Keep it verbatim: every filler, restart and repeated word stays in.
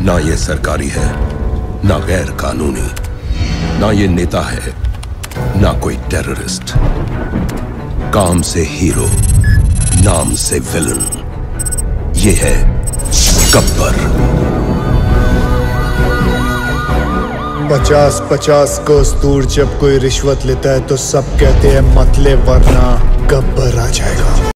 ना ये सरकारी है, ना गैर कानूनी, ना ये नेता है, ना कोई टेररिस्ट। काम से हीरो, नाम से विलन। ये है गब्बर। पचास पचास कोस दूर जब कोई रिश्वत लेता है तो सब कहते हैं मतले, वरना गब्बर आ जाएगा।